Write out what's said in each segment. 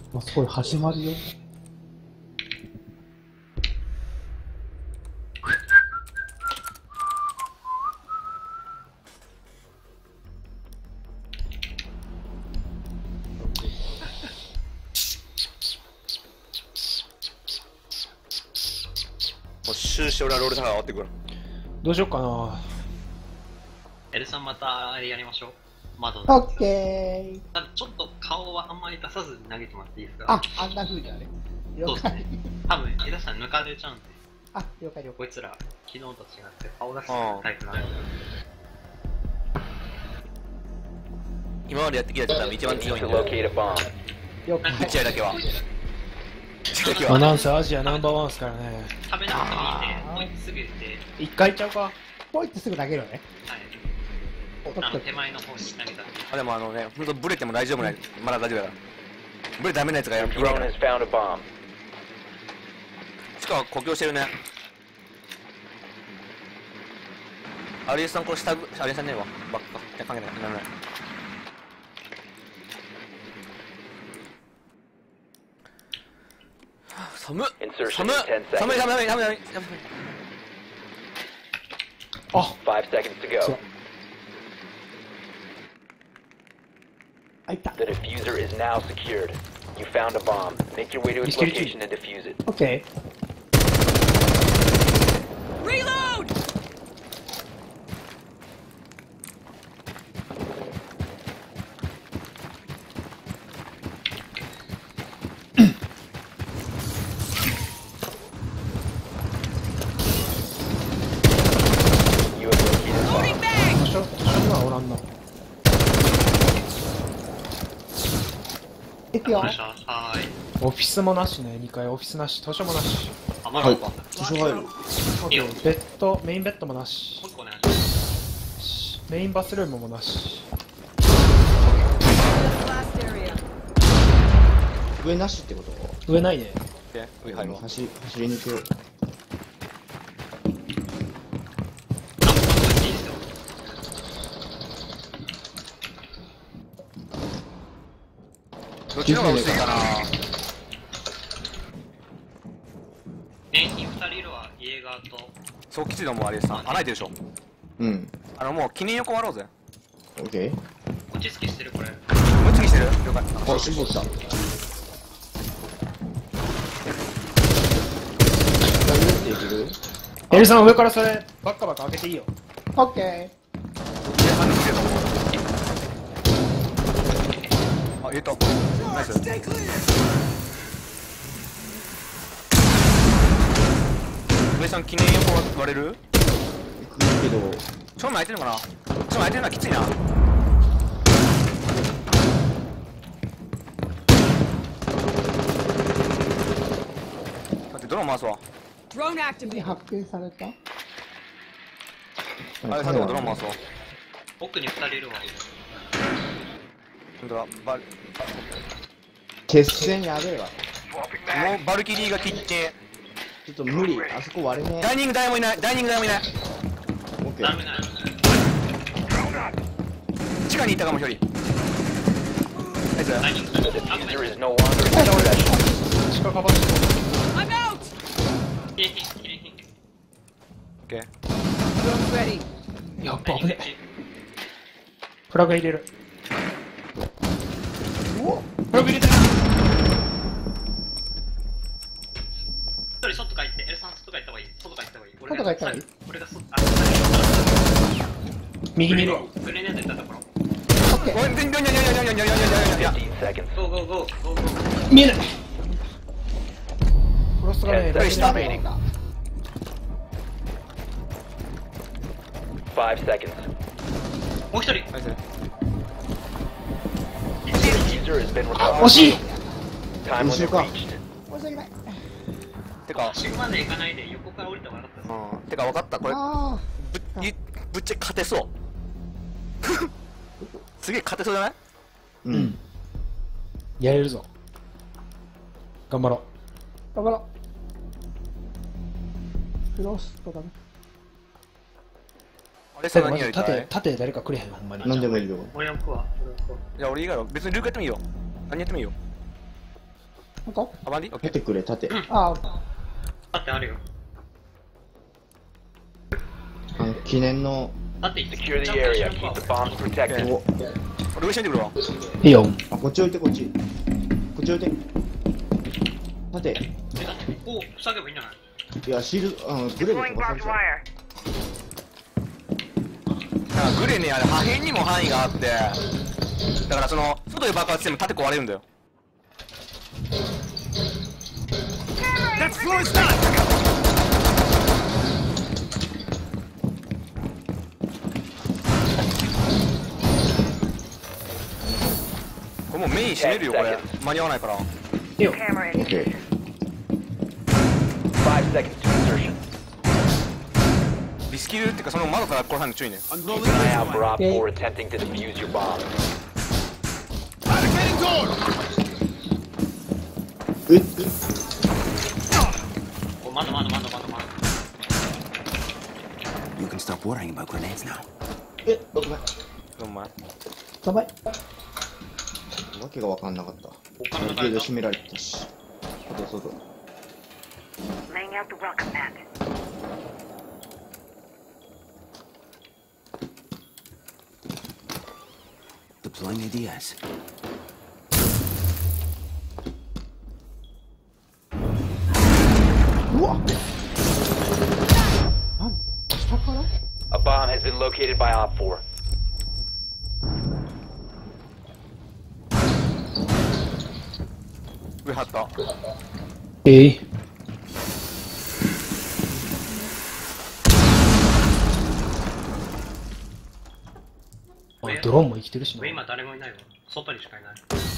あそこで始まるよ。 もう終始俺はロールタワー上がってくる。 どうしよっかな。 エルさんまたあれやりましょう。窓オッケー。 ただちょっと顔はあんまり出さずに投げてもらっていいですか？ あ、あんな風にあれ。 そうですね。多分エルさん抜かれちゃうんで。 あ、了解了解。 こいつら昨日と違って顔出すタイプなんで。 今までやってきたやつが一番強いんだよ。 了解。 打ち合いだけは。 まあなんせアジアナンバーワンですからね。 食べなくていいんで、ポイッとすぐ入れて。 一回いっちゃうか。ポイってすぐ投げるよね。 はい。手前の方に投げたら。 あ、でもね、ほんとブレても大丈夫ない。まだ大丈夫だから。ブレダメなやつがやる。しかも故郷してるね。アリエスさんこれ下、アリエスさんねえわ。ばっか。いや、関係ない。なんない。寒っ。寒っ。寒い。 あ、そう。あ、いった。 The diffuser is now secured. You found a bomb. Make your way to its location and defuse it. オッケー。 Reload! 行くよ。 はい。 オフィスもなしね、2階オフィスなし、図書もなし。 あ、まだか。 図書入る。 いいよ。 ベッド、メインベッドもなし。 もう一個お願いします。 メインバスルームもなし。 上なしってこと？ 上ないね。 上入るわ。 走りに行く。 どっちの方が薄いかな。 年金2人いるわ、家側と。 そうきついのもアリエスさん。穴開いてるでしょ。 うん。 もう記念横割ろうぜ。 オッケー。 落ち着きしてるこれ。 もう次してる？了解。 あ、絞った。 エルさん上からそれバッカバカ開けていいよ。オッケー。 あ、言った。ナイス。上さん記念横割れる？ 行くけど。 正面開いてるのかな？正面開いてるのはきついな。待って、ドローン回すわ。 Drone activated. 発見された？ あれさんでもドローン回すわ。 奥に2人いるわ。 ほんとだ、 決戦やべえわ。 もうバルキリーが切って。 ちょっと無理。あそこ割れねえ。 ダイニング誰もいない。 オッケー。 ダメだよ。 地下にいたかも一人。ナイス。 ダイニング。 The diffuser is no longer in possession. 地下カバーして。 I'm out! キレヒン、キレヒン。 オッケー。 Drone's ready. やっぱ危ねえ。プラグ入れる。プラグ入れたな。 一人外帰って、エルさん外帰った方がいい。外帰った方がいい。 外帰った方がいい？ 俺が外、 右見るわ。 グレネードいったところ。 オッケー。 おい、いや。 15 seconds. ゴーゴーゴーゴーゴー。 見えない。フロストがね、 10 seconds remaining. 5 seconds. もう一人。 ナイス。 The diffuser has been 惜 recovered. しい。 Time limit reached. 申し訳ない。 てか、 死ぬまで行かないで横から降りた方がよかったです。 てか分かった。これ、 あぶっちゃけ勝てそう。すげえ勝てそうじゃない？ うん。 やれるぞ。頑張ろう。頑張ろう。フロストだね。 あれさ、何やりたい？ 縦誰かくれへん、ほんまに。 なんでもいいよ。 俺置くわ。 いや、俺以外は別にルークやってもいいよ。何やってもいいよ。 本当アバンディオッケー。 立てくれ、立て。 だってあるよ。 記念の、 だって Secure the area. Keep the bombs protected. お、 俺上下にてくるわ。 いいよ。 あ、こっち置いて、こっち。こっち置いて。立て。 だってここ塞げばいいんじゃない？ いや、シールド、グレーで飛ばされちゃう。 グレね、あれ破片にも範囲があって、だからその外で爆発しても盾壊れるんだよ。これもうメイン閉めるよこれ。間に合わないから。 オッケー。 5 seconds to insertion. リスキルっていうかその窓から殺さんの注意ね。 Keep an eye out for Op 4 attempting to defuse your bomb. こう窓。 You can stop worrying about grenades now. ごめん。 お前。 やばい。わけが分かんなかった。ある程度閉められてたし。外。 Laying out the welcome mat. Deploying ADS. うわ下から A bomb has been located by Op 4. 上張った。 あ、ドローンも生きてるしな。 上今誰もいないわ。外にしかいない。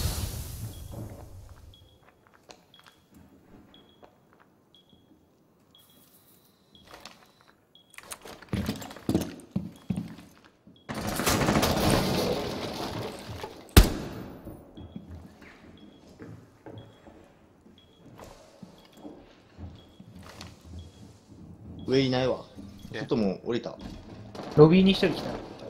上いないわ。外も降りた。 ロビーに一人来た。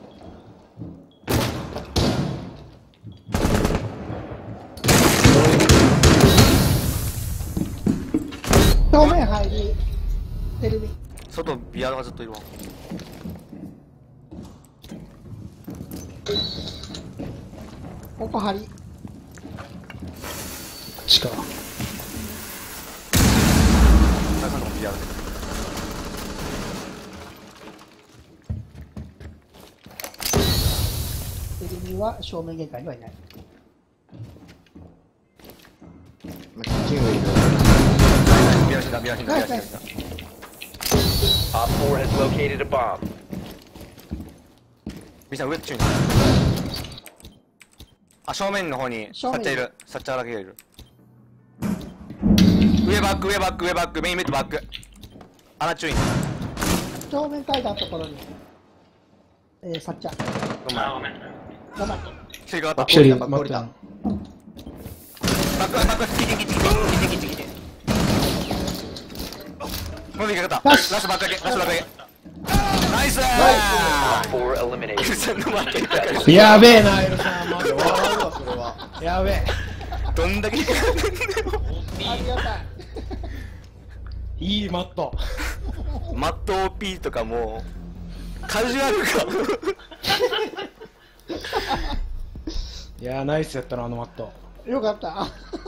正面入り。テレビ。 外ビアがずっといるわ。 ここ張り。 しか。 中のビアで。 テレビは正面玄関にはいない。まあ、キッチン上いる。 ビア死んだ。 Op 4 has located a bomb. みんな上注意ね。あ、正面の方にサッチャーいる。サッチャーだけがいる。上バック、メインメットバック。穴注意ね。 正面階段のところに。サッチャー。 ごめん。 あ、ごめん。 頑張って。 一人がかった。 一人待ってた。 バック、キチ。もういいかかった。ラストバックだけ。ナイスー。 Op 4 eliminated. やべえな、エルさん。マジ笑うわ、それは。 やべえ。 どんだけ引っかかってんだよ。 ありがたい。 いいマット。 マット OP とかもうカジュアルか。 いやー、ナイスやったな、あのマット。 よかった。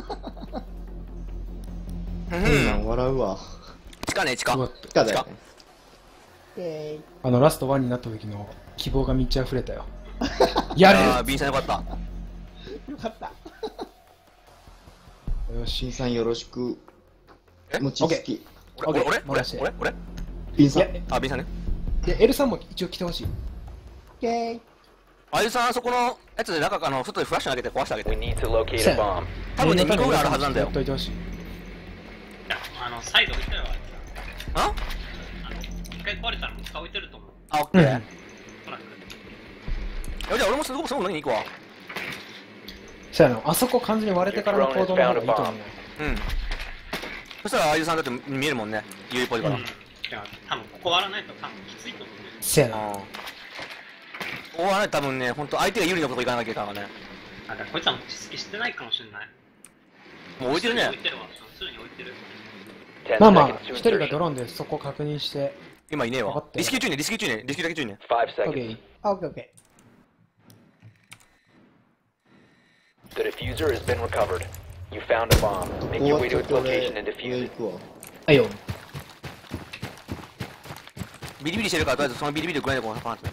笑うわ。 地下ね、地下。 すごい地下だよね。 あのラスト1になった時の希望がめっちゃ溢れたよ。やれああ、ビンさんよかった。 よかった。 よし。 新さんよろしく。餅つき。 俺ビンさん。 あ、ビンさんね。 で、エルさんも一応来てほしい。 あゆさん、あそこのやつで中から外でフラッシュ投げて壊してあげ We て。 need to locate a bomb. 多分ね、2個ぐらいあるはずなんだよやっ。といてほしい。 いや、サイド置いたよ、あいつ。 あ一回壊れたらもう一回置いてると思う。 あ、オッケー。 うんじゃあ俺もすぐ飲みに行くわ。 そうやな、あそこ完全に割れてからの行動の方がいいと思うね。 うん。そしたらあゆさんだって見えるもんね。有利っぽいから。 いや、多分ここ割らないと多分きついと思うんだよ。 せやな。 ここはね、多分ね、ほんと相手が有利なとこ行かなきゃいけないからね。 あ、だからこいつはもう落ち着きしてないかもしれない。 もう置いてるね置いてるわ。すでに置いてる。 10 まあまあ seconds to 一人が insertion. ドローンでそこ確認して今いねえわ分かったよリスキュー中ねリスキュー中ねリスキューだけ中ね 5 オッケ seconds. ーあオッケーオッケ The diffuser has been recovered. You found a bomb. こ Make こ your は way ちょ to っ its と俺 location and 上 defuse 行 it. くわ。 ービリビリしてるからとりあえずそのビリビリぐらいでこうパンってちょ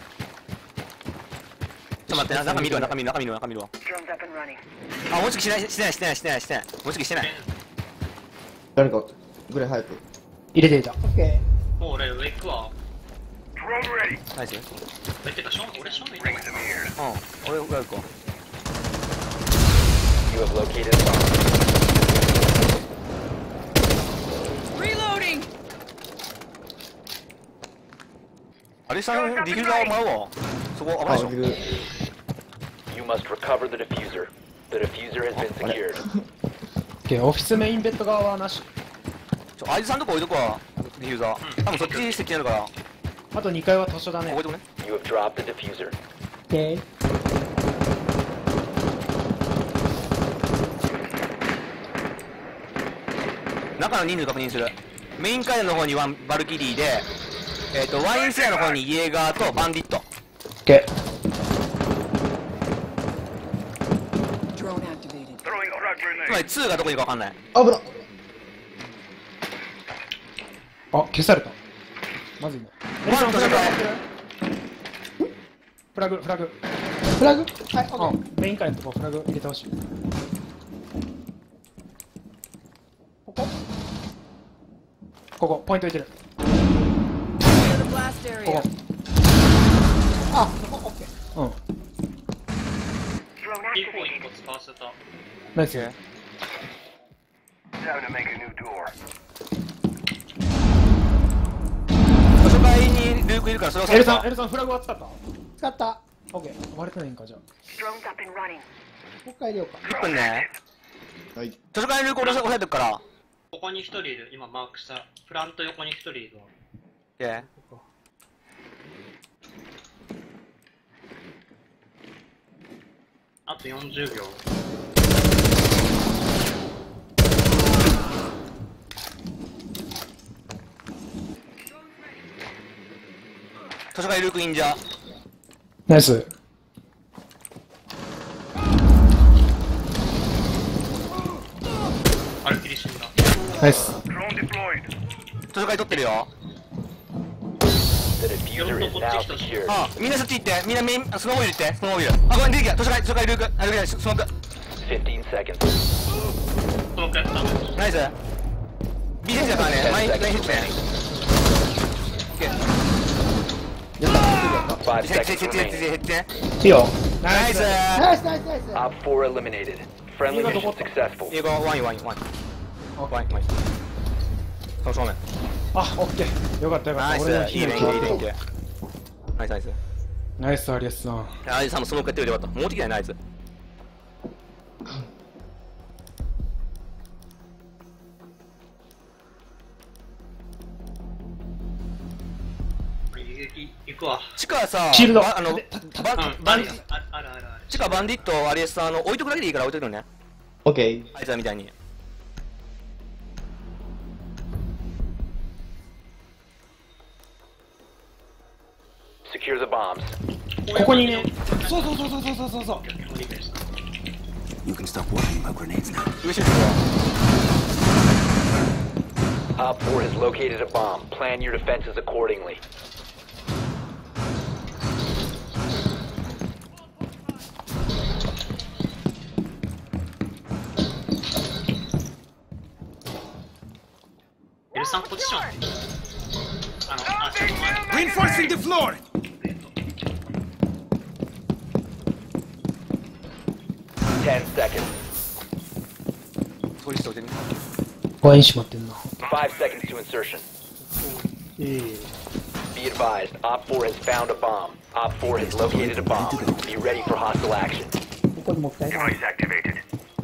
っと待ってな中見るわ中見るわ中見るわ中見るわ Drone's up and running. あもうちょいしてないもうちょいしてない誰かぐらい早く。 入れていたオッケもう俺上行くわ。 ナイスえ、てか、俺正面行ったわ。 俺が行こう You have located a bomb. Reloading! アリさんディフューザーを回るわそこ危ないでしょあ、いる。 You must recover the diffuser. The diffuser has been secured. オッケーオフィスメインベッド側はなしアイズさんとこ置いとくわディフューザー多分そっち設置になるからあと2階は図書だね置いとくね You have dropped the diffuser. オッケー中の人数確認するメイン階段の方にはバルキリーでワインセアの方にイエーガーとバンディットオッケ Drone activated. つまり2がどこにいるか分かんない危なっ。 ーあ消されたまずいねワンとしてフラグフラグフラグはいうんメイン階のとこフラグ入れてほしいここポイント入れてる Clear the blast こ area. こあここオッケーうん Drone P4 activated. 1個使わせた。 ナイス Time to make a new door. 図書館にルークいるからそれをエルさんさエルさんフラグは使った使ったオッケー割れてないんかじゃあ Drone's up and running. もう一回入れようか 1分ねはい。 図書館にルーク押さえてるからここに1人いる。今マークした。フラント横に1人いるわ。 OK あと40秒。 図書館にルークインジャーナイスあれっきり死んだ。 ナイス図書館に取ってるよ The diffuser is now secured. あみんなそっち行ってみんなメインスノーモービル行ってスノーモービルあごめん出てきた図書館にルークあルークスモーク 15 seconds. スモークやった。 ナイス B 選手だからね前にヒットね 5 OK 減って seconds 減って remaining. 減っていいよナイスナイスナイスナイス Op 4 eliminated. Friendly mission successful. 英語ワインワインワインワインワインその正面あオッケーよかったよかナイスった俺のいいねいいねいいねいいねナイスナイスナイスアリアスさんアイズさんもスモークやってくれてよかったもうできないなあいつ行くわ。 地下さシールドバでバうん、 バンあるあるある。 地下バンディットアリエスさん置いとくだけでいいから置いとくのねオッケー。 あいつらみたいに Secure the bombs. ここにねそうそうそうそうそうそうそう You can stop worrying about grenades now. 上シュートは Op 4 has located a bomb. Plan your defenses accordingly. L3 ポジション。ちょっと前。 Reinforcing the floor! 10 seconds. そういう人置いてみワイン閉まってんな 5 seconds to insertion. え Be advised, Op 4 has found a bomb. Op 4 has located a bomb. Be ready for hostile action. ここにもったいない activated.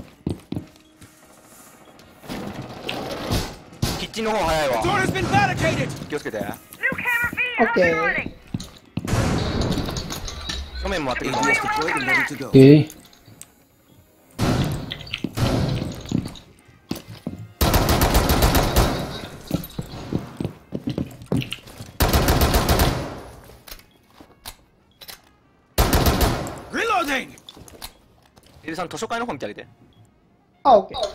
キッチンの方早いわ Door has been barricaded! 気をつけて New camera feed. Okay. Up and running. 正面も割ってくる ADS deployed and ready to go. えエルさん図書館の方見てあげて。 あ、オッケー。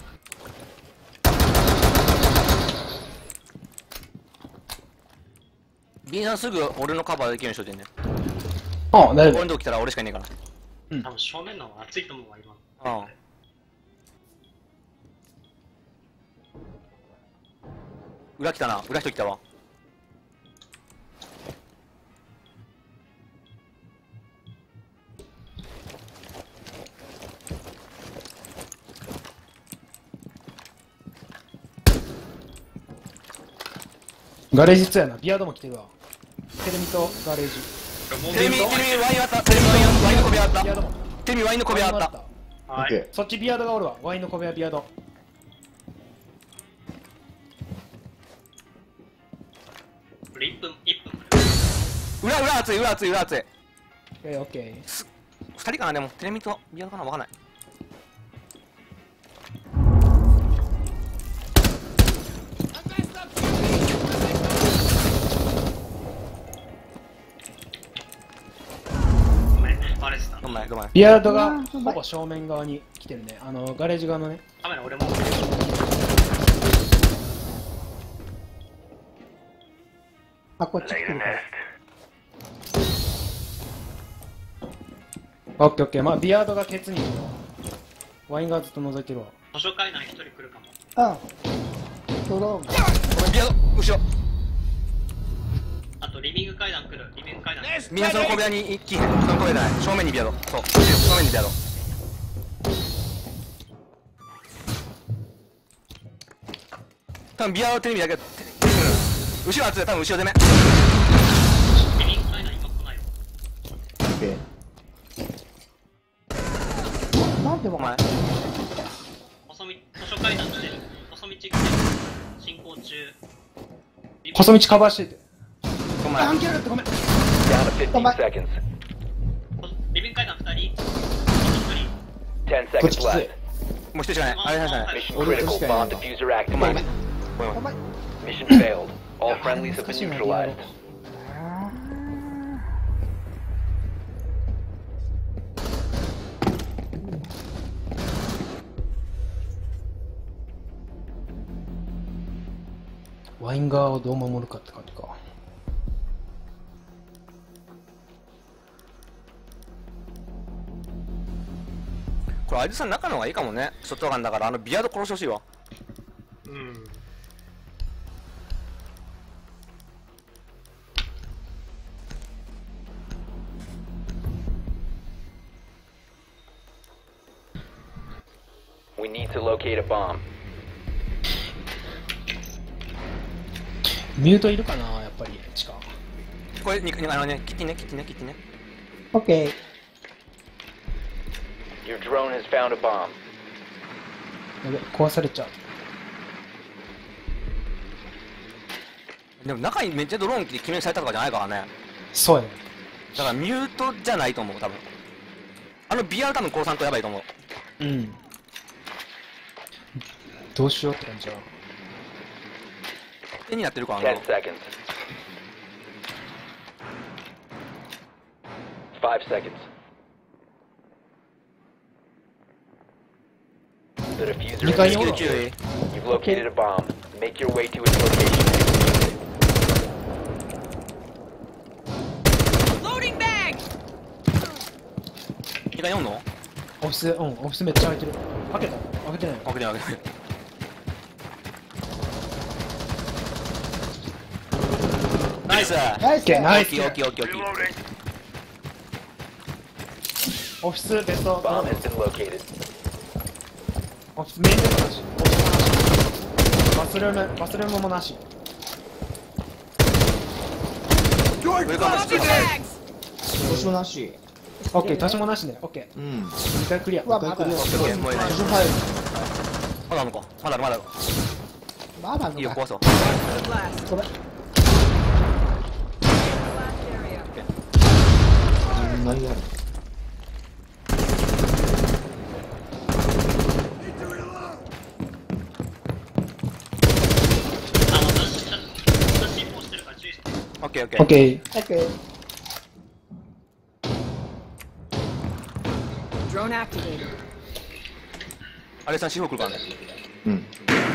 ビーさんすぐ俺のカバーできるようにしといてね。 あ、大丈俺のとこ来たら俺しかいねえから。 多分正面の方が熱いと思うわ、今。 うん。裏来たな、裏人来たわ。 夫。ガレージ2やな。ビアードも来てるわ。テレミとガレージ。 テレミワインあった。テレミワインの小部屋あった。 ビアードも。 テレミワインの小部屋あった。 はい。 オッケそっちビアードがおるわ。ワインの小部屋ビアード。 これ1分。 裏熱い、裏熱い、裏熱い。 オッケー。 二人かな、でも。テレミとビアードかな、わかんない。 ごめん、バレてた。 ごめん、ごめん。 ビアードがほぼ正面側に来てるね。ガレージ側のね。 カメラ俺も。 あ、こっち来てるから。 オッケーオッケー。まあ、ビアードがケツにいるわ。ワインがずっと覗いてるわ。 図書階段1人来るかも。 あ、ドローンが。 ごめん、ビアード、後ろ。 あとリビング階段来る。リビング階段来る。 みんなその小部屋に行き、その小部屋じゃない。正面にビアード。そう、正面にビアード。多分ビアードテレビだけど、後ろ熱い、多分後ろ攻め。 リビング階段今来ないよ。 ー。オッケー。 なんでわお前。 細道、図書階段来てる。細道来てる。進行中。 細道カバーしてて。 お前。 関係なかった、ごめん。 Down to 15 seconds. リビング階段2人。 10 こっち seconds きつい left. もう一人しかない。あれじゃない。 Mission 俺 critical. 確かに Bomb diffuser お前。 activated. やばい。 Mission failed. All friendlies have 難 been しいな、 neutralized. ワイン側をどう守るかって感じか。 これ、あいつさん中の方がいいかもね。外側だから、ビアード殺してほしいわ。 うん。 We need to locate a bomb. ミュートいるかな、やっぱり、地下。 これ、キッチンね、キッチンね。 オッケー。 Your drone has found a bomb. やべ、壊されちゃう。 でも中にめっちゃドローン来て決めされたとかじゃないからね。 そうやね。 だからミュートじゃないと思う、多分。ビアード多分殺さんとやばいと思う。 うん。どうしようって感じだ。 手になってるから 10 seconds. 5 seconds. The diffuser 2 is 階におるわ。 9位。 You've located a bomb. Make your way to its location. Loading bag! 2階におんの？ オフィス、オフィスめっちゃ開いてる。開けた？開けてない。 開けてない。ナイス。 ナイス。 ナイス。 オッケー。 オフィスベスト。 Bomb has been located. オフィスメインベストなし。オフィスもなし。バスルームもなし。 上からも Loading bags! 年もなし。 オッケー、足しもなしね。オッケうん。 ー。2回クリア。 うわ、まだ。 オッケー、もういいね。 年も入る。 まだあるのか。まだある。 まだあんいいよ、 のか。 壊そう。 Blast. ごめん。 Blast area. 何がある私もうしてるから注意して。 オッケー。 オッケー。 オッケー。 Drone activated. あれさん四方来るからね。 うん。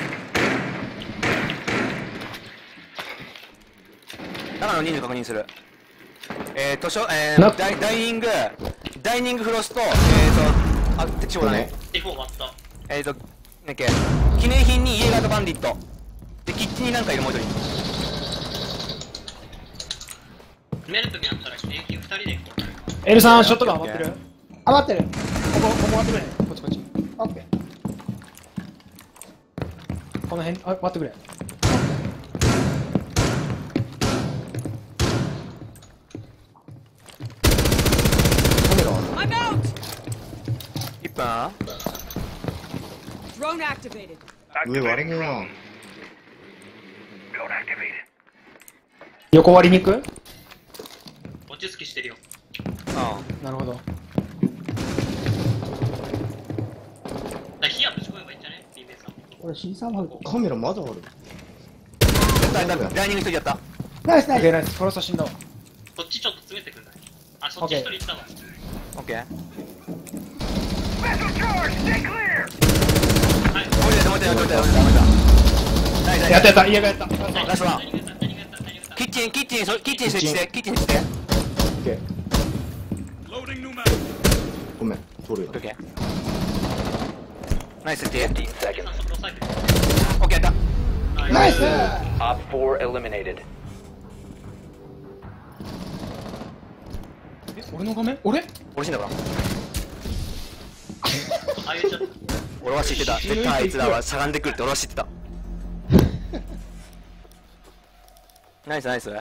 中の人数確認する。図書、 なダイニングフロスト、あ、敵将だね。 D4 終わった。 なんだっけ、記念品にイエガーとバンディット。で、キッチンになんかいるもう一人。 メルトにあったら記念品2人で行こう。 L さんショットガン余ってる？ 余ってる。 ここ割ってくれ。こっちこっち。 オッケー。 この辺割ってくれ。 カメラは I'm out! 1分 Drone activated. 上割れねえな。 Drone activated. 横割りに行く？ 落ち着きしてるよ。 うなるほど。 火はぶち込めばいいんじゃね ?B ベースさん。 俺 C3 ある。 カメラまだある。 ん。ダイニング一人やった。 ナイスナイス。 オッケーナイス。フロスト死んだわ。 そっちちょっと詰めてくんない？あ、そっち一人行ったわ。 オッケー。 Special charge! Stay clear! はい。 もう一人やった。ナイスナイス。 やったやった。家がやった。 ラストワン。 何がやった何がやった何がやったキッチン設置して、キッチン設置して。 オッケー。ごめん、取るよオ。ッケー。ナイス設置。 15 さ seconds. んそこ押さえてオッケーやった。 ナイス。 Op 4 eliminated. 俺の画面？俺？ 俺死んだから。 あげちゃった。 俺は知ってた。絶対あいつらはしゃがんでくるって俺は知ってた。ナイスナイス。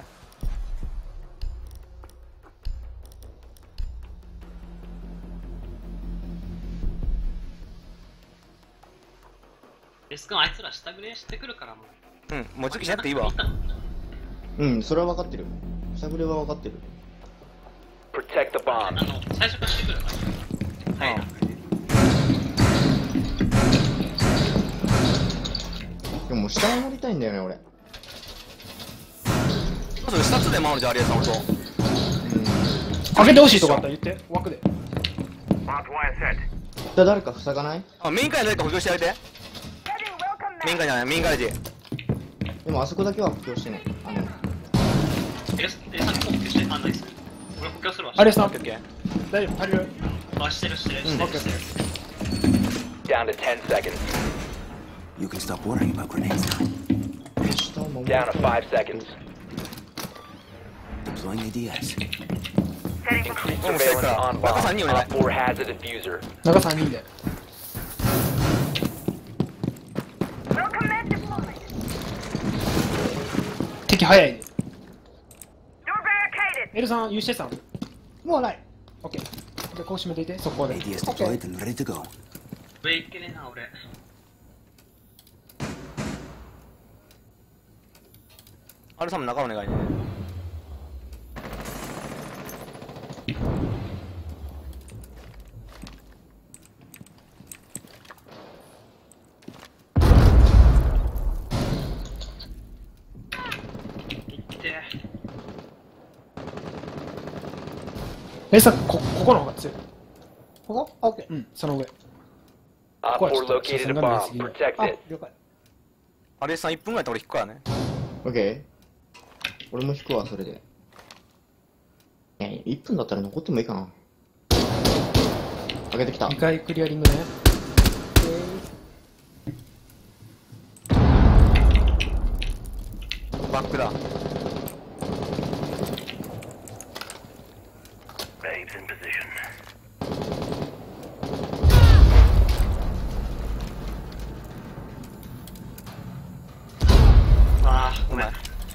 レス君あいつら下グレーしてくるからもう。 うん、もう時期しなくていいわ。 うん、それは分かってる。下振れは分かってる。 Protect the bomb. 最初からしてくるから。はい。 でも下守りたいんだよね、俺。 それ2つで回るじゃん、アリアさん、俺と。 開けてほしいとこあったら言って。枠で。 Bombs one set. 誰か塞がない？ あ、メイン会の誰か補強してあげて。 Heavy welcome メイン会じゃない、メインガレージ。 でもあそこだけは補強してね。 レスさんここ補強してあんないっす。俺補強するわ。 アレスさんオッケーオッケー。 大丈夫？足りる？ あ、してる。 オッケー。 Down to 10 seconds. You can stop worrying about grenades now. 下を守り Down to 5 seconds. Deploying ADS. Setting for Increase Almost surveillance like on that. Baka saan bomb. yun, Op 4 has a diffuser. 中3人で。 welcome med deployed. 敵早いで。 Door barricaded. L さん、有してさん。 もうない。 オッケー。じゃあこう閉めていて、速攻で。 ADS deployed and ready to go. 上行けねえな、俺。 アルさんも中お願いね。 行って。 L さん、ここの方が強い。 ここオッケー。 うん、その上。 Op 4 located a bomb. Protect あ it.、 了解。 アレスさん1分ぐらいで俺引くからね。 オッケー。俺も引くわ、それで。1分だったら残ってもいいかな。上げてきた。 2回クリアリングね。 バックだ。 Babes in position. あー、ごめん。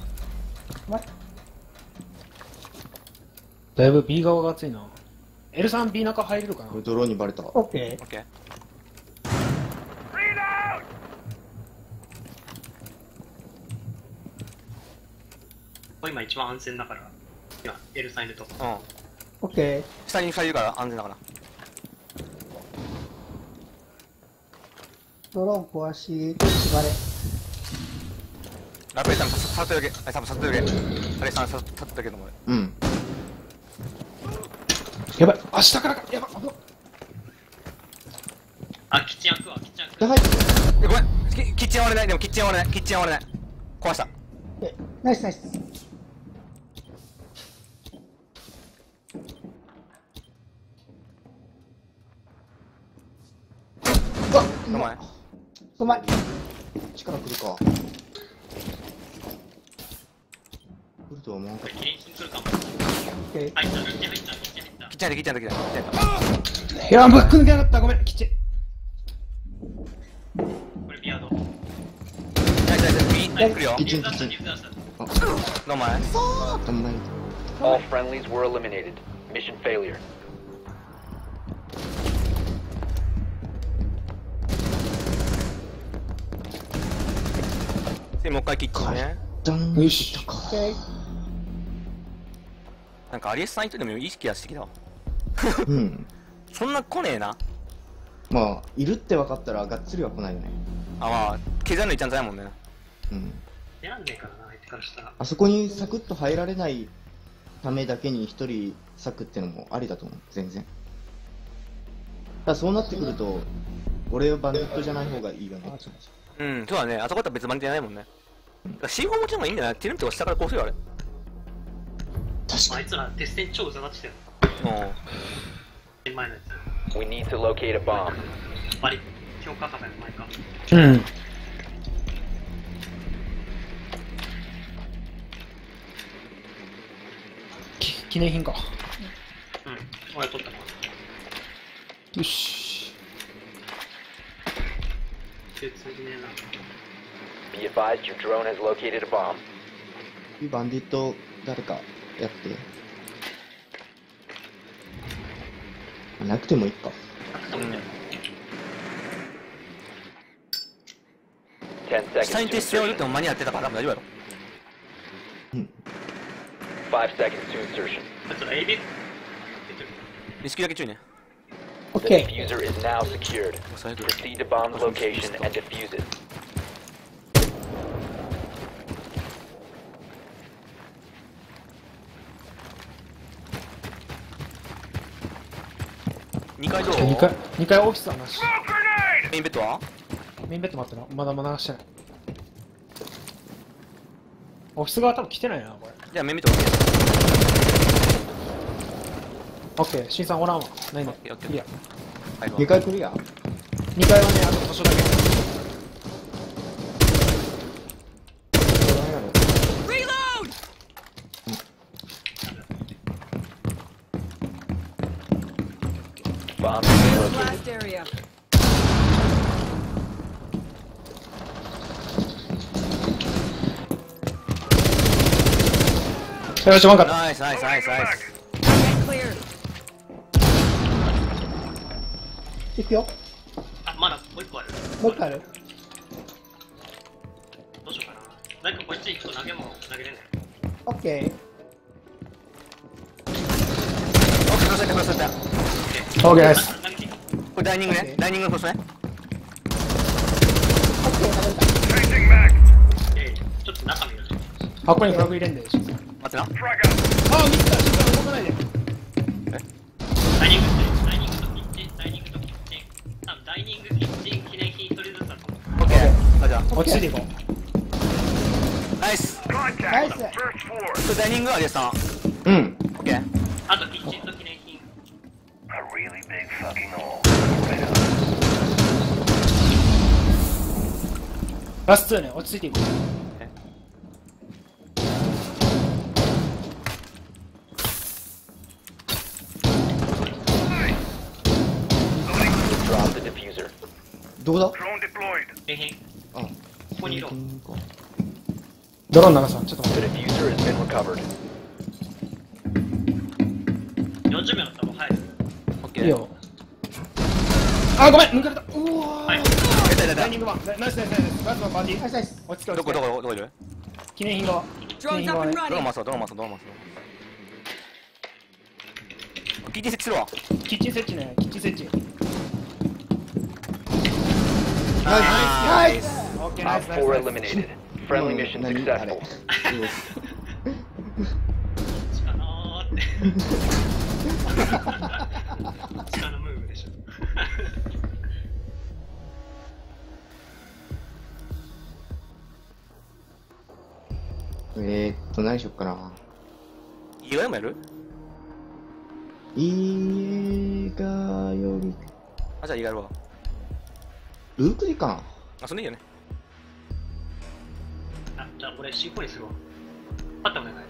だいぶ B 側が熱いな。L さん B 中入れるかな？ これドローンにバレた。 オッケオッケー。 Reload! これ今一番安全だから。今、L さんいるとこ。 うん。 ー。オッケー。 下に2人いるから安全だから。 ドローン壊し、縛れ。 ラペーターもさっとだけ。あ、多分さっとだけ。アレスさんさっとだけと思う。 うん。 やばい。あ、下からか。やばい。危ないあ、キッチン開くわ、キッチン開く。 入ってる。 ごめん、キッチン割れない。でもキッチン割れない。キッチン割れない。壊した。 ナイスナイス。 うわっ、 お前。 うまい。 力くるか。来るとは思わんかっこれ、キリン来るかも。 オッケー。 入った、キッチン入った、キッチン入った。 キッチン入った、キッチン入った、キッチン入った。 いや、バック抜けなかった。ごめん、キッチン。 これ、ビアード。 ナイスナイス。右、来るよ。 キッチンディフ出した、ディフ出した。 どんまい。 た。どんまい。 All friendlies were eliminated. Mission failure. で、もう一回キッチンね。 ダン。 よし。 オッケー。 なんか、アリエスさんいとでも意識はしてきたわ。 うん。 そんな来ねえな。 まあ、いるって分かったらがっつりは来ないよね。 あ、まあ、削るのいっちゃんじゃないもんね。 うん。 選んねえからな、相手からしたら。 あそこにサクッと入られないためだけに一人割くってのもありだと思う。全然。ただそうなってくると、俺はバンディットじゃない方がいいよね。 うん、そうだね。あそこだったら別番じゃないもんね。だから C4 持ちの方がいいんじゃない？ティルンとか下からこうするよ、あれ。 あいつら、テステン超うざがってたよ。前のや We need to locate a bomb. つ。バリ、強化カフェの前か。 うん。記念品か。 うん、俺取ったな。 よし。 通じねえな。 Be advised your drone has located a bomb. バンディット誰かやって。なくてもいいか。 10 seconds 下に to 徹しておるって insertion. も間に合ってたから多分大丈夫やろ。 5 seconds to insertion. あいつら AB? 出てる。 意識だけ注意ね。 オッ The ケー。 diffuser is now secured. 最悪。 Proceed to bomb's location and defuse it. 2階どう？ 2階オフィスはなし。 メインベッドは？ メインベッド待ってな。まだ流してない。オフィス側多分来てないな、これ。 じゃあメインベッド置いて。 オッケー、新さんおらんわ。ないね。 オッケーオッケーいいや。 はい、 2回クリア。 2階はね、あと図書だけ。 Reload! Bomb has been located. Blast area. よし、ワンカット。 ナイスナイスナイスナイス。 Get clear. 行くよ。 あ、まだもう一個ある。 もう一回ある。 どうしようかな。誰かこいつ一個投げ物投げれない。 オッケー。 オッケー、ください。 オッケーです。 投げていいか。 これダイニングね。ダイニングのコースね。 オッケー、食べた。 ちょっと中見る。 あ、ここにフラグ入れんで、新さん。 待ってな。 あ、ミスった、新さん動かないで。 ダイニングとダイニングとキッチン、ダイニングとキッチン。多分ダイニング、キッチン、記念品一人ずつだと思う。 オッケー。あ、じゃあ。 落ち着いていこう。 ナイス。こナイス。 れダイニングはアリエスさん。 うん。 オッケー。 あとキッチンと記念品。 ラス2ね、落ち着いていこう。 Drop the diffuser. どこだ？ 記念品。 あ、 ここにいろ。 ドローン長さん、ちょっと待 The って。 diffuser has been recovered. 40秒だったらもう入る。 オッケー。 いいよ。あ、ごめん、抜かれた。うわはい。 ー。ダイニングワン。ナイスナイスナイス。まずはバンディ。 ナイスナイス。 落ち着け落どこち着け。 どこいる？ 記念品側。記念 Drone's 品 up 側 and ね。 ドロー running. マスだ、ドローマスだ、ドローマスだ。キッチン設置するわ。 キッチン設置ね、キッチン設置。 ナイス。 オッケー、ナイ Op スナイス。 4 eliminated. Friendly mission 何 successful. あれ。 しかなーって。しかのムーブでしょ。 何しよっかな。 意外もやる？ 映画より、 あ、じゃあ意外は。 ルークリかな。 あ、そんでいいよね。 あ、じゃあ俺 C4 にするわ。パッとお願い。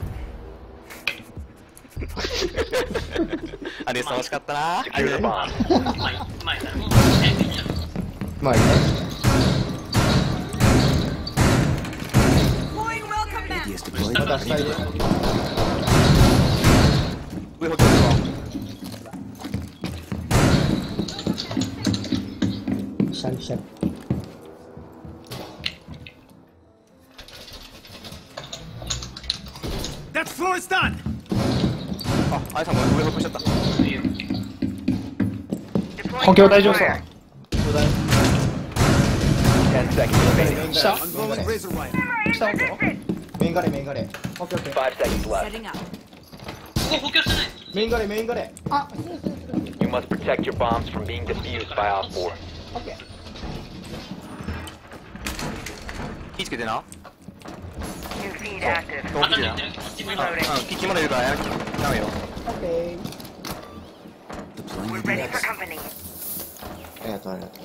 あれ楽しかったな。あ Secure れ the ね。 bomb. 前だろ。早くいいじゃん。 まあいいね。 Deploying welcome mat. AD is deployed. また下入れ。 上ホテルは。 シャリシャリ。 あ、あやさんも上ホテルしちゃった。 いいよ。 補強大丈夫そう。 10 seconds remaining. 下 I'm going with razor wire. 下補強メインガレ、メインガレ。 オッケーオッケー。 5 seconds left. Setting up. ここ補強してない。 メインガレ、メインガレ。 あ、失礼失礼失礼。 You must protect your bombs from being defused by Op 4. オッケー。 気ぃつけてな。 New feed active. どう気ぃつけてな。 当たってる。一番うん、キッチンまでいるからやめよ。 オッケー。 Deploying We're ready for ADS. company. ありがとう、ありがとう。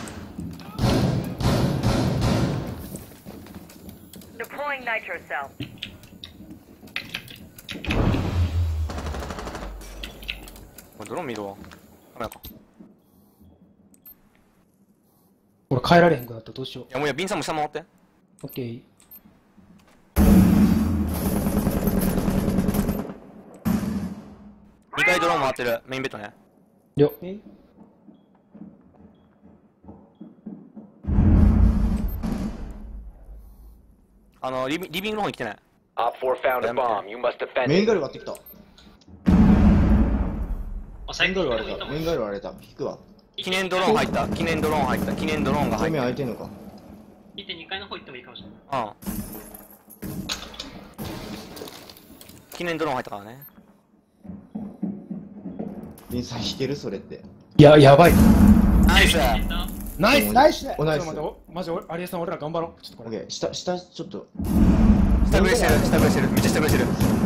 Deploying nitro cell. これドローン見るわ。カメラか。い俺帰られへんくなったどうしよう。 やもういや、ビンさんも下回って。 オッケー。 2回ドローン回ってる。メインベッドね。 了。 リビングの方に来てない。 Op 4 found a bomb. You must defend メイン it. ガレ割ってきた。 あ、 メ最インガレ割れた。 近の人もメインガレ割れた。引くわ。 記念ドローン入った。記念ドローン入った。記念ドローンが正面入った。 開いてんのか。 見て2階の方行ってもいいかもしれない。 うん。記念ドローン入ったからね。 リンさん引けるそれって。 いや、やばい。 ナイス。 ナイス。 ナイスね。 おナイス。 ちょっと待って、マジ俺、アリエさん俺ら頑張ろう。ちょっとこれ。 オッケー。下ちょっと。 下振れしてる。下振れしてる。めっちゃ下振れしてる。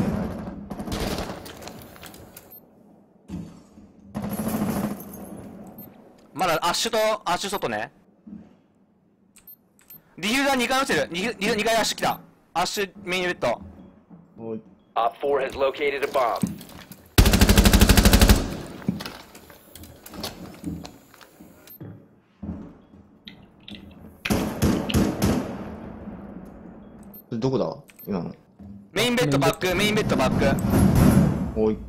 まだアッシュ外ね。ディフューザー2回落ちてる。2回アッシュ来た。アッシュメインベッド。 もう Op 4 has located a bomb. どこだ今の。 メインベッドバック。メインベッドバック。 おい。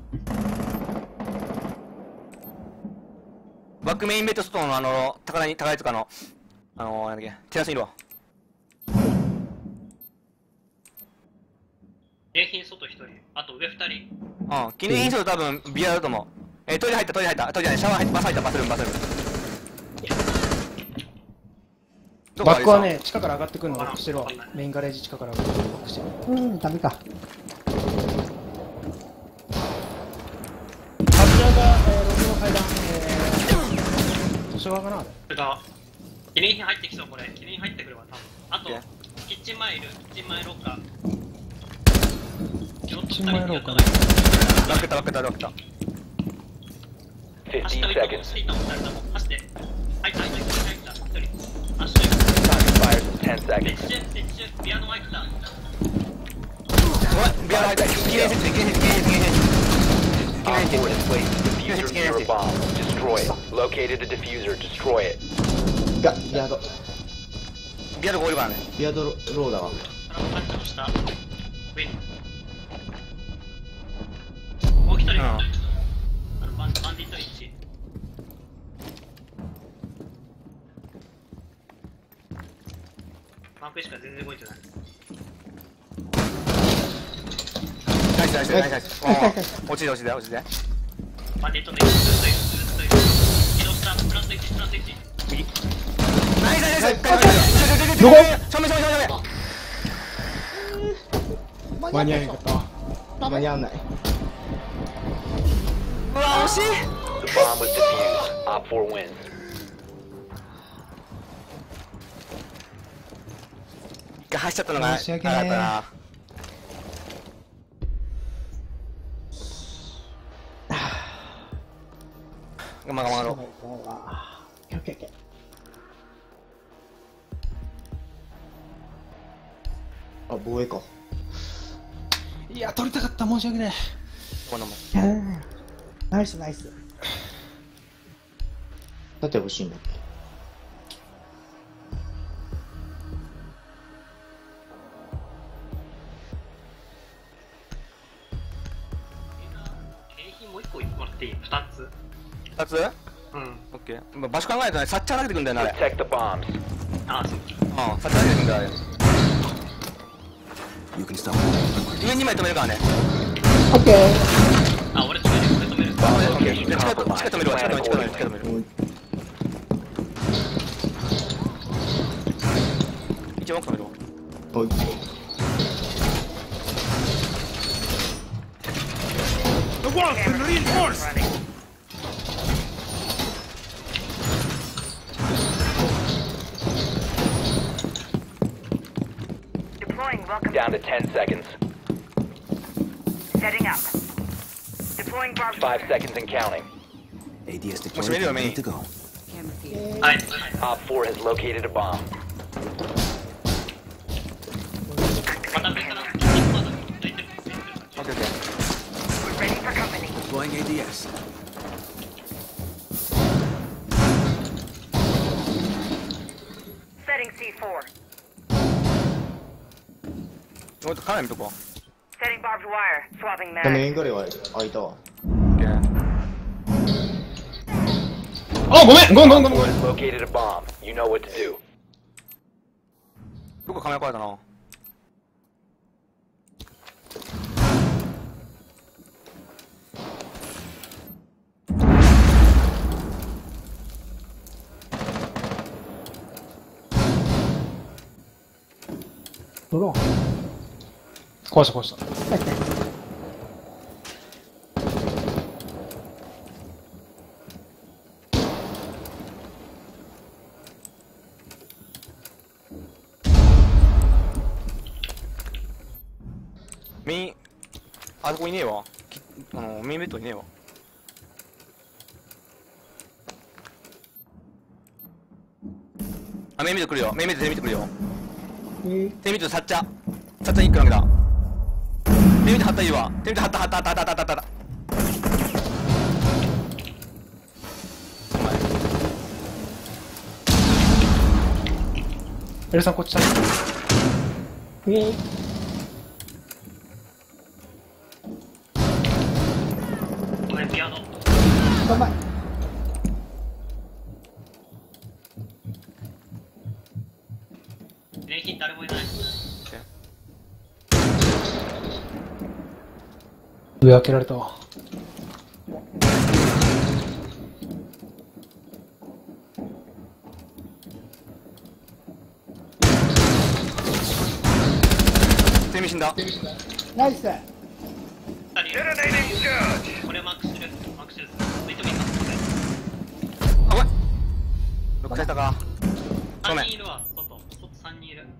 バックメインベッド外の高いとかの、なんだっけ、テラスにいるわ。 景品外1人。あと上2人。 うん、記念品装多分ビアだと思う。トイレ入った。トイレじゃない、シャワー入った。バス入った。バスルーム。どこバックはね、地下から上がってくるのをバックしてるわ。メインガレージ地下から上がってくるのをバックしてる。 ダメか。 カプチャーが、6の階段、図書側かなあれ。 これが、記念品入ってきそう、これ。記念品入ってくるわ、多分。あと、 OK キッチン前いる。キッチン前ロッカー。キッチン前ロッカーバックった。 15 走っておいたもん、 seconds. 走っていたもん、誰だもん。走って。入った。一人。走って。 Time expires in 10 列 seconds. 中、ピアノ前来た。 ごめん、ビア入った。記念設置。 Op 4 has placed a diffuser near a bomb. Destroy it. Located a diffuser. Destroy it. ビアード。 ビアとこおるからね。 ビアードローだわ。 あの、タッチの下。上に。もう一人。バンディット1。ワンページから全然動いてない。 ナイス。落ちて。 バンディットの1、ずっといる。移動した。プラス1。 右。ナイス。 どこ正面。 間に合えへんかったわ。 間に合わない。 うわ、惜しい。 The bomb was defused. Op 4 wins. 一回走っちゃったのが申し訳ねえなかったな。 頑張ろう。 オッケーオッケーオッケあ、防衛か。 いや、取りたかった、申し訳ない。 こんなもん。 ー。ナイスナイス。 盾欲しいんだっけ。 景品もう1個もらっていい？ 2つ。 2つ？ うん。 オッケー。場所考えるとね、サッチャー投げてくんだよな、あれ。 Protect the bombs. ああ、そう。 サッチャー投げてくんだよ、あれ。 You can stop moving. 上2枚止めるからね。 オッケー。 あ、俺止める、俺止める。 Bomb オッケー。 location で、近く compromised. 止めるわ、近 Plan く止める、近く止める、近く accordingly. 止める。一番奥止めるわ。 おい。 Running. Deploying welcome. Down to 10 seconds. Setting up. Deploying barbed 5 seconds and counting. ADS What's deployed. radio Ready mean? to go. はい。 Op 4 has located a bomb. また上から、大体オッケーオッケー。 We're ready for company. Deploying ADS. Setting C4. ちょっとカメラ見とこ Setting barbed wire. Swapping ダ mag. メンガレは開いたわ。 う。オッケー。 あ、ごめん、ごめん、ごめん、ご 4 has めん。 located a bomb. You know what to do. どこカメラ壊れたな。 ドローン。 壊した壊した。 入って。 あそこいねえわ。メインベッドいねえわ。あ、メインベッド来るよ。メインベッド手見てくるよ。手見てサッチャ。サッチャ1個投げた。手見て貼ったらいいわ。手見て貼った。お前。 エルさんこっちだ。 俺ピアノ。 頑張れ。 礼品誰もいない。 上開けられたわ。 手見死んだ。 ナイス。 俺マックスする。マックスする。ついてもいいか。 あ、ごめん。ロックされたか。ごめん 3人いるわ。外3人いる。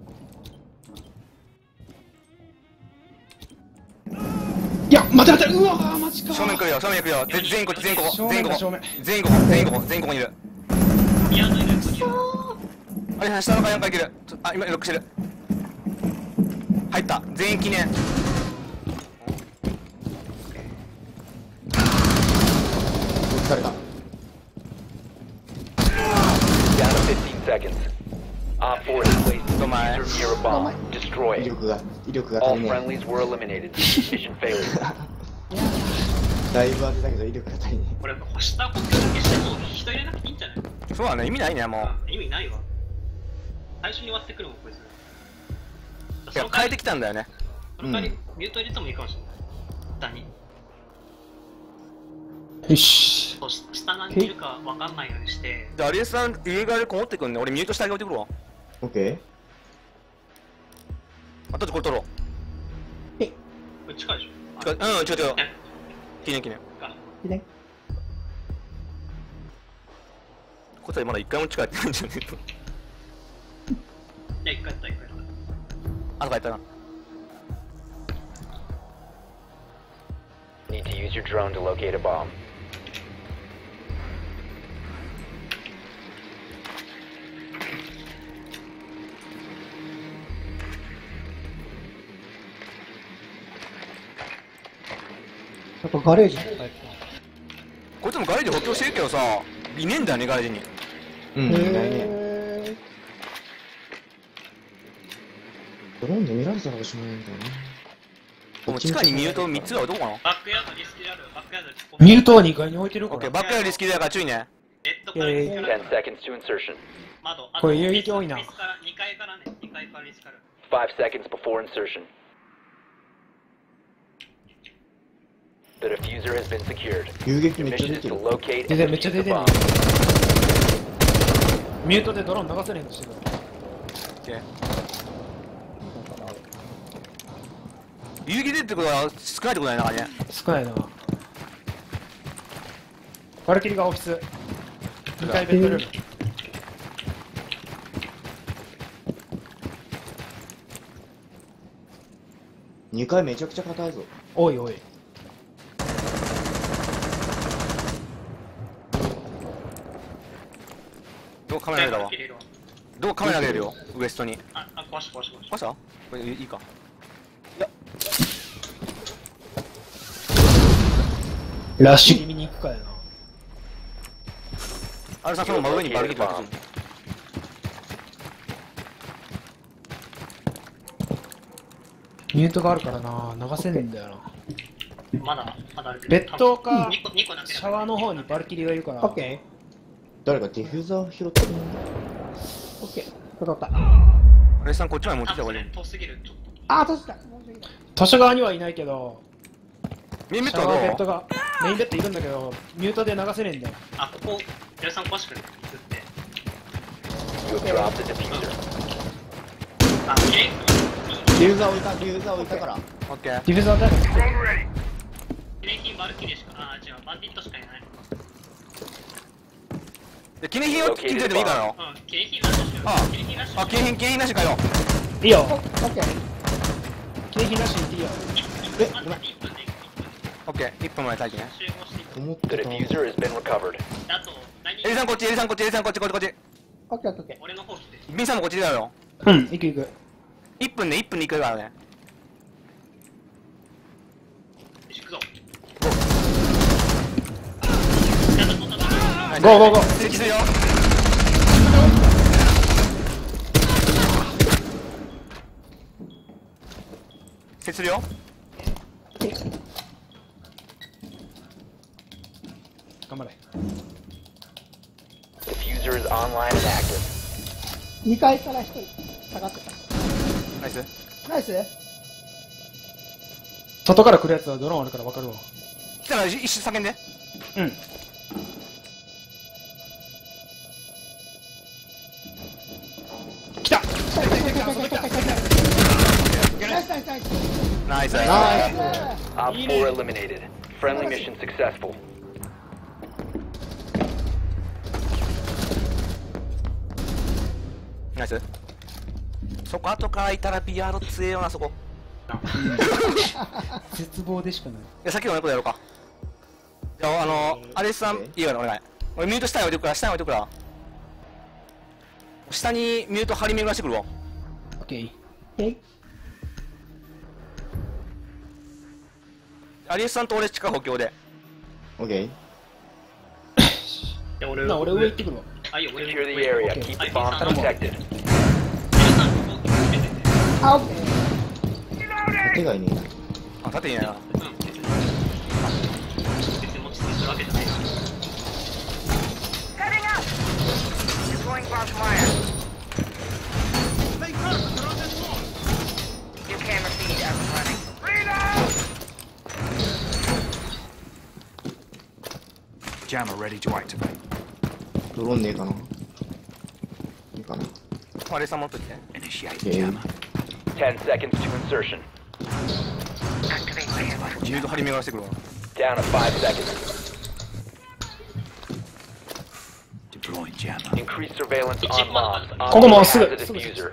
いや、待て。うわー、マジか。 正面来るよ。全員こっち、全員ここ。 正面だ正面。 全員ここにいる。 ピアノいる。ここにいる。 あれ、下の階4階いける。あ、今ロックしてる。入った。全員記念。 誰だ。 Down to 15 seconds. Op 4 has placed the Tomai. diffuser near a bomb. Destroy 威 it. 力が All 足りない friendlies were eliminated. Mission failure. だいぶ当てたけど威力が足りない俺下補強だけしても人入れなくていいんじゃない？ そうだね、意味ないね、も意味ないわ。最初に割ってくるもんこいつ。 う。いや、変えてきたんだよね。 その代わりミュート入れてもいいかもしれない。下に。 よし。 そう下何人いるかわかんないようにして。 で、アリエスさん、家側でこもってくんね。俺ミュートしてあげてくるわ。 オッケあとでこれ取ろう。 これ近いでしょ？ 違う。記念。 記念。 こいつはまだ一回も近いってないんじゃねえと。 いや、一回やった。 あとかやったな。 Need to use your drone to locate a bomb. っぱガレージに帰ってこいつもガレージ補強してるけどさ、いねえんだよね、ガレージに。 うん、いないね。ドローンで見られたらおしまいなんだよね。 もう地下にミュート3つはどこかな。 バックヤードリスキルある。バックヤードミュートは2階に置いてるかオッケー、 ら。 バックヤードリスキルだから注意ね。 レッドからリスキルある。 10 seconds to insertion. 窓。 これ有益多いなリスから2階からね。2階からリスから。 5 seconds before insertion. The diffuser has been secured. 遊撃 Your めっちゃ mission 出 is て to る。 locate 出て and めっちゃ defuse 出 the てる。 bomb. ミュートでドローン流せねえんですよ。 オッケー。遊撃出るってことは少ないってことないな、ね。 少ないな。バルキリがオフィス。2階ベッドルーム。 2階めちゃくちゃ硬いぞ。 おいおい。 どうカメラ投げたわ。どうカメラ投げれるよ、ウエストに。 あ、壊した壊した壊し壊したこれいいか。 ラッシュ気味に行くかやな。 あれさ、その真上にバルキリーがミュートがあるからな、流せねえんだよな。 まだあるけど。 ベッドか 2個だけだ。 シャワーの方にバルキリーがいるから。 オッケ誰かディフューザー拾ってるの？ ー。オッケー。取った。 アレスさんこっちまで持ってきた方がいい。 遠すぎる、ちょっと。 あー、閉じた。申し訳ない。 図書側にはいないけど、 メインベッシャワーベッドドはどうが、メインベッドいるんだけど、ミュートで流せねえんだよ。 あ、ここ、ジェルさん壊してくれ。作って。 You have dropped the diffuser. あ、きれい。 ディフューザー置いた、ディフューザー置いたから。 オッケー。 ディフューザー誰か記念品バルキリーしか、あ、違う、バンディットしかいない。 で、記念品を聞いててもいいからよ。 うん、記念品ラッシュしよう。 あ記念品ラッシュしよう。 あ、記念品なしかよ。 いいよ。 オッケー。 記念品なしに行っていいよ。 え、 まずごめん。 1分でオッケー、1分前待機ね。 集合していく。 思って The た。 diffuser has been recovered. あと、何エリさんこっち、エリさんこっち、エリさんこっち、こっち、こっち。 オッケー、オッケー。 俺の方来て。 ビンさんもこっちだよ。 うん、行く行く。 1分で1分で行くからね。 よし、行くぞ。やった、取った、取った。 ゴーゴーゴー。 設置するよ。設置するよ。 頑張れ。 Diffuser is online and active. 2階から1人下がってた。 ナイス。 ナイス。 外から来るやつはドローンあるから分かるわ。 来たら一瞬叫んで。 うん。来た。 ナイスナイスナイス。 ナイス。 ナイス。 Op 4 eliminated. Friendly mission successful. ナイス。そこ後からいたら PR 強えよな、そこ。 絶望でしかない。 いや、さっきの猫でやろうか。じゃあ、アレスさん、いいからお願い。俺ミュート下に置いてくから、下に置いてくから。下にミュート張り巡らしてくるわ。 オッケー。 アリエスさんと俺近い補強で。 オッケー。 じゃあ俺な、俺上行ってくるわ。 あ、いいよ、俺 Secure the area. Keep the bomb protected. ジェルさん、ここ決めてて。 あ、オッケー。 手がいねえな。 あ、縦にいないな。 うん、別に持ちつけするわけじゃないし。 Setting up! Deploying barbed wire. New camera feed up and running. Reload! Jammer ready to activate. ドローンねえかな。いいかな。 アレスさん持っといて。 Initiate Okay. jammer. 10 seconds to insertion. Activate layer. ミュート張り巡らしてくるわ。 Down to 5 seconds. Deploying jammer. Increase surveillance on bombs. Op ここもう 4 すぐ has a すぐ diffuser.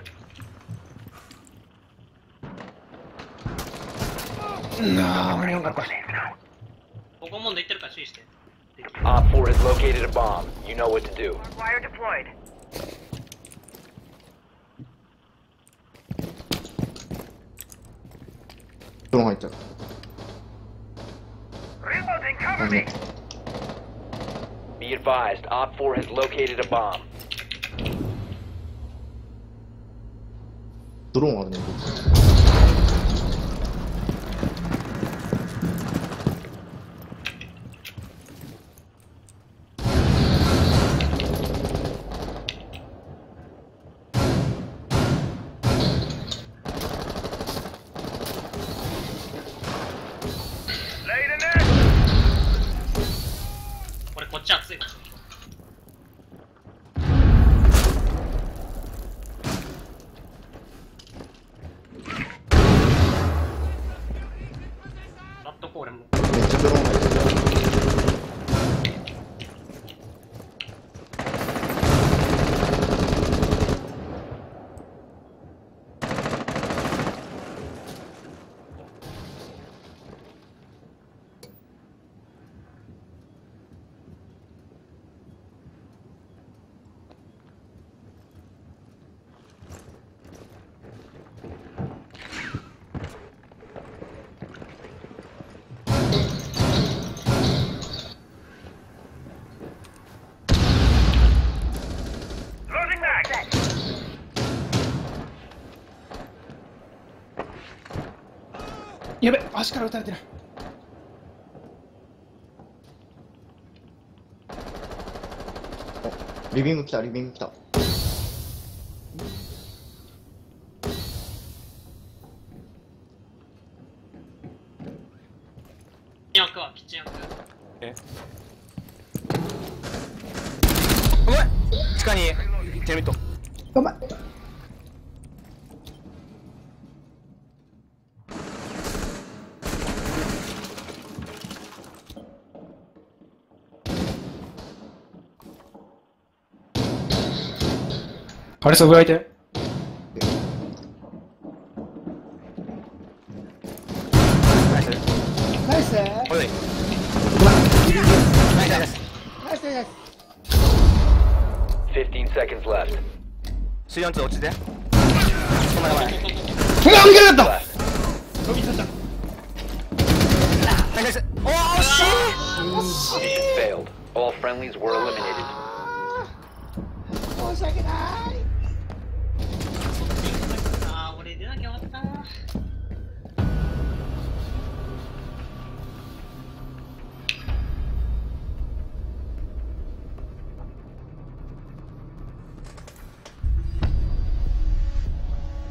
あー、間に合わなかった。 ここもんで行ってるから注意して。 Op 4 has located a bomb. You know what to do. Wire deployed. ドローン入った。 残念。 Be advised, Op 4 has located a bomb. ドローンあるね、こっち。 俺こっち熱いわ。ラットコーレも。 めっちゃドローン入ってる。 やべ、足から撃たれてる。 リビング来た、リビング来た。 キッチン役はキッチン役。 うわっ地下にテルミット。 ごめん。 あれ、そこがいて。 ナイス。 ナイス。 おい。ナイスナイス。 ナイスナイス。 15 seconds left. 水温2落ちて。止まれない。 逃げられた。 Left. ロビーさんだ。 ナイス。おー、惜しい。 Mission failed. All friendlies were eliminated. 申し訳ない。 あー、俺出なきゃよかったな。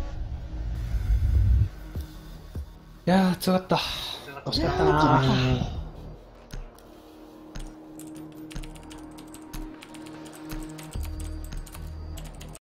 いやー、強かった。惜しかったなー。